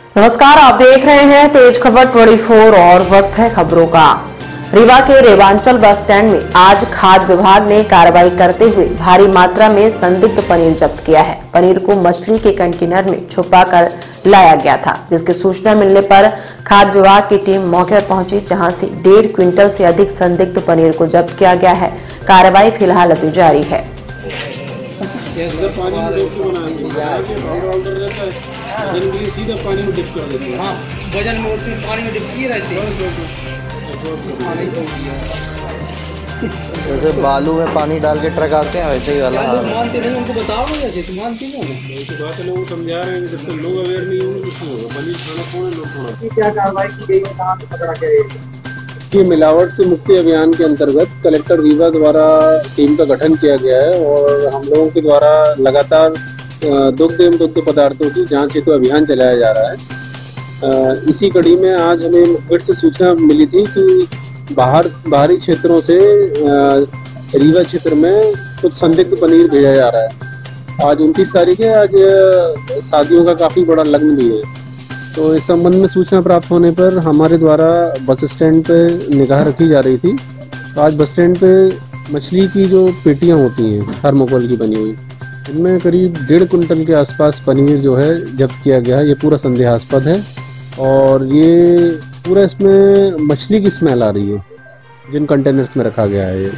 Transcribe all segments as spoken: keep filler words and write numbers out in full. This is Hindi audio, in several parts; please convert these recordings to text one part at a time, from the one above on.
नमस्कार, आप देख रहे हैं तेज खबर चौबीस और वक्त है खबरों का। रीवा के रेवांचल बस स्टैंड में आज खाद्य विभाग ने कार्रवाई करते हुए भारी मात्रा में संदिग्ध पनीर जब्त किया है। पनीर को मछली के कंटेनर में छुपा कर लाया गया था, जिसकी सूचना मिलने पर खाद्य विभाग की टीम मौके पर पहुंची, जहां से डेढ़ क्विंटल से अधिक संदिग्ध पनीर को जब्त किया गया है। कार्रवाई फिलहाल अभी जारी है। पानी में डीप बनाया सीधा पानी में डिप कर देते हैं। हाँ, वजन में उसमें पानी में डिप किए रहते हैं। जैसे बालू में पानी डाल के ट्रक आते हैं वैसे ही वाला। लोग मानते नहीं, उनको बताओ ना, जैसे तुम मानते नहीं हो। इस बात लोगों को समझा रहे हैं कि जब तक लोग अवेयर नहीं होंगे कुछ नहीं होगा। पनीर खाना कौन है, लोग थोड़ा क्या कार्रवाई की गई है, कहाँ से पकड़ा गया? कि मिलावट से मुक्ति अभियान के अंतर्गत कलेक्टर रीवा द्वारा टीम का गठन किया गया है और हम लोगों के द्वारा लगातार दुग्ध एवं दुग्ध पदार्थों की जांच हेतु अभियान चलाया जा रहा है। इसी कड़ी में आज हमें मुखबिर से सूचना मिली थी कि बाहर बाहरी क्षेत्रों से रीवा क्षेत्र में कुछ संदिग्ध पनीर भेजा जा रहा है। आज उनतीस तारीख है, आज शादियों का काफ़ी बड़ा लग्न भी है। तो इस संबंध में सूचना प्राप्त होने पर हमारे द्वारा बस स्टैंड पे निगाह रखी जा रही थी। तो आज बस स्टैंड पे मछली की जो पेटियां होती हैं थर्मोकोल की बनी हुई, इनमें करीब डेढ़ कुंटल के आसपास पनीर जो है जब्त किया गया है। ये पूरा संदेहास्पद है और ये पूरा इसमें मछली की स्मेल आ रही है जिन कंटेनर्स में रखा गया है।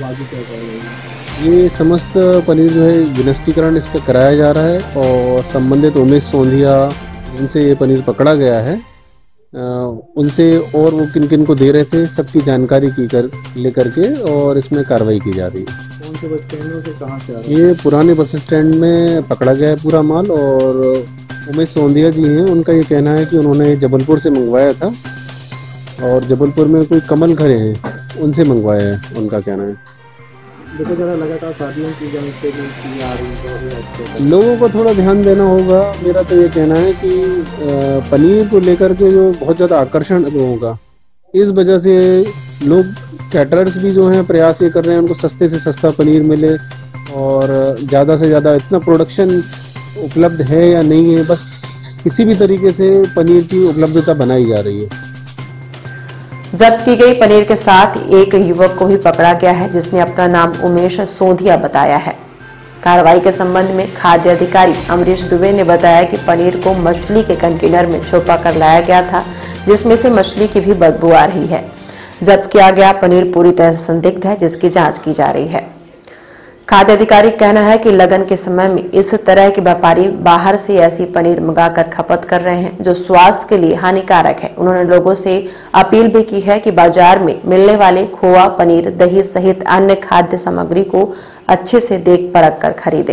ये ये समस्त पनीर जो है विनष्टीकरण इसका कराया जा रहा है और संबंधित उमेश सोंधिया जिनसे ये पनीर पकड़ा गया है आ, उनसे और वो किन किन को दे रहे थे सबकी जानकारी की कर लेकर के और इसमें कार्रवाई की जा रही है। कौन से बस स्टैंड से कहाँ से आ रहा है? ये पुराने बस स्टैंड में पकड़ा गया है पूरा माल और उमेश सोंधिया जी हैं, उनका ये कहना है कि उन्होंने जबलपुर से मंगवाया था और जबलपुर में कोई कमल खरे हैं उनसे मंगवाया है, उनका कहना है। देखो जरा लगातार शादियों की जानकारी आ रही है, लोगों को थोड़ा ध्यान देना होगा। मेरा तो ये कहना है कि पनीर को लेकर के जो बहुत ज़्यादा आकर्षण लोगों का, इस वजह से लोग कैटरर्स भी जो हैं प्रयास ये कर रहे हैं उनको सस्ते से सस्ता पनीर मिले और ज़्यादा से ज़्यादा इतना प्रोडक्शन उपलब्ध है या नहीं है, बस किसी भी तरीके से पनीर की उपलब्धता बनाई जा रही है। जब्त की गई पनीर के साथ एक युवक को भी पकड़ा गया है, जिसने अपना नाम उमेश सोंधिया बताया है। कार्रवाई के संबंध में खाद्य अधिकारी अमरीश दुबे ने बताया कि पनीर को मछली के कंटेनर में छुपा कर लाया गया था, जिसमें से मछली की भी बदबू आ रही है। जब्त किया गया पनीर पूरी तरह से संदिग्ध है, जिसकी जांच की जा रही है। खाद्य अधिकारी का कहना है कि लगन के समय में इस तरह के व्यापारी बाहर से ऐसी पनीर मंगाकर खपत कर रहे हैं जो स्वास्थ्य के लिए हानिकारक है। उन्होंने लोगों से अपील भी की है कि बाजार में मिलने वाले खोआ, पनीर, दही सहित अन्य खाद्य सामग्री को अच्छे से देख परख कर खरीदें।